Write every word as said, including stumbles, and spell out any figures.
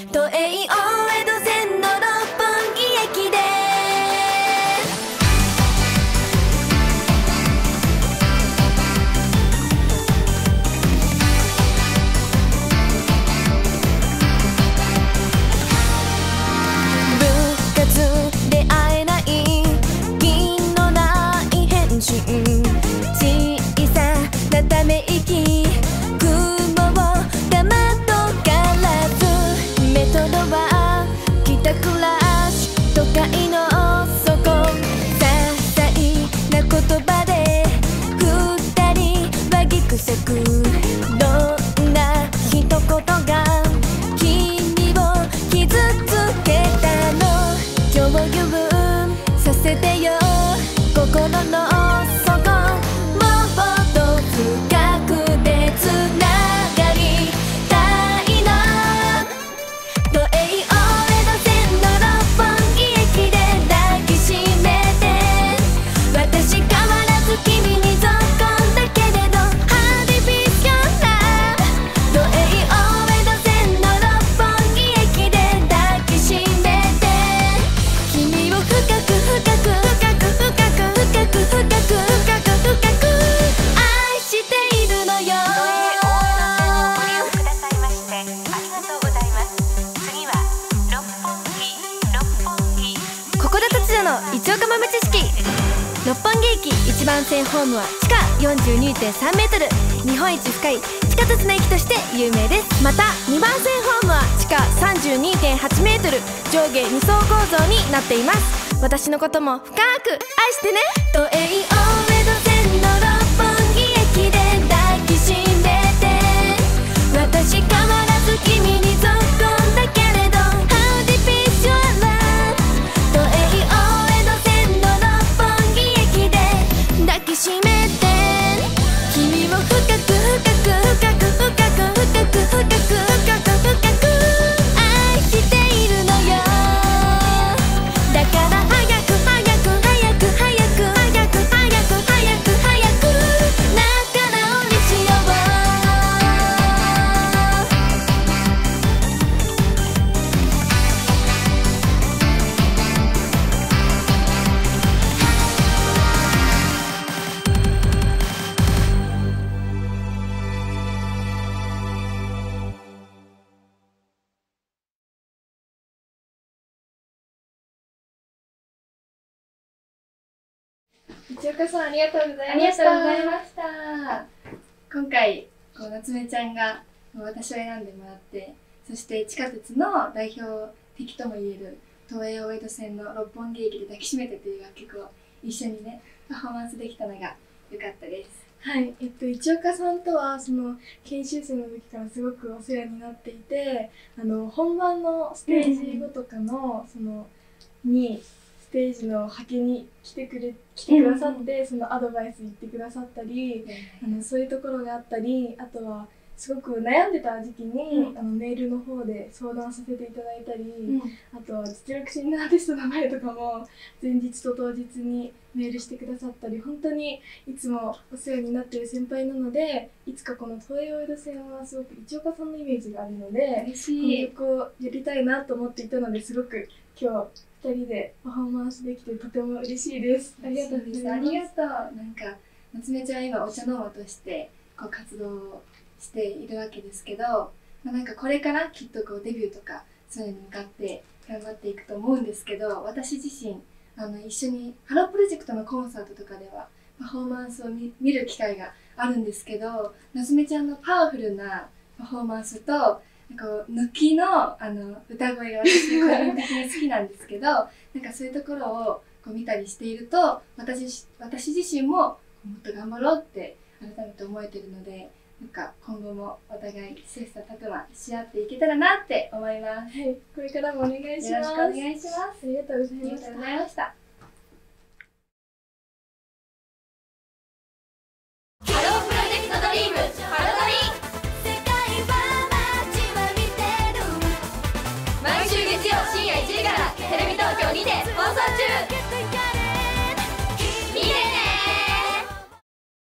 都営大江戸線の六本木駅で部活で会えない銀のない返信小さなため息雲を黙っとからずメトロは帰宅ラッシュ都会の底些細な言葉で二人はぎくせくどんな一言が君を傷つけたの共有させてよ心の底もっと深くでつながりたいの都営大江戸線の六本木駅で抱きしめて私変わらず君にぞっこんだけれどアーティフィシャルな都営大江戸線の六本木駅で抱きしめて君を深く深く深く深く深く深く深く深く愛しているのよ。 ご利用くださいましてありがとうございます。次は六本木六本木ここで達也の一億豆知識。六本木駅一番線ホームは地下 よんじゅうにてんさんメートル、日本一深い地下鉄の駅として有名です。またにばん線ホームは地下 さんじゅうにてんはちメートル、上下に層構造になっています。私のことも深く愛してね。都営大江戸線の六本木駅で抱きしめて私変わらず君にぞっこんだけれどアーティフィシャルな都営大江戸線の六本木駅で抱きしめて君を深く深く深く深く深く深く深く深く愛しているのよ。だから早く早く早く早く早く早く早く早く仲直りしよう。 一岡さんありがとうございありがました。 とうございました。今回こう夏目ちゃんが私を選んでもらって、そして地下鉄の代表的とも言える都営大江戸線の六本木駅で抱きしめてという楽曲を一緒にねパフォーマンスできたのが良かったです。 はい、えっと一岡さんとはその研修生の時からすごくお世話になっていて、あの本番のステージ後とかのそのにステージのはけに来てくれ来てくださって、そのアドバイス言ってくださったり、あのそういうところがあったり、あとはすごく悩んでた時期に、うん、あのメールの方で相談させていただいたり、うん、あとは実力診断アーティストの前とかも前日と当日にメールしてくださったり、本当にいつもお世話になっている先輩なので、いつかこの都営大江戸線はすごく一岡さんのイメージがあるので、この曲をやりたいなと思っていたので、すごく今日ふたりでパフォーマンスできてとても嬉しいです。ありがとうございます。 ありがとう。なんか夏目ちゃんは今お茶の間としてこう活動をしているわけですけど、まあ、なんかこれからきっとこうデビューとかそういうのに向かって頑張っていくと思うんですけど、私自身あの一緒にハロープロジェクトのコンサートとかではパフォーマンスを 見, 見る機会があるんですけど、夏目ちゃんのパワフルなパフォーマンスとこう抜きのあの歌声が私個人的に好きなんですけどなんかそういうところをこう見たりしていると、私私自身ももっと頑張ろうって改めて思えてるので、なんか今後もお互い切磋琢磨し合っていけたらなって思います。 はい、これからもお願いします。 よろしくお願いします。 ありがとうございました。 ありがとうございました。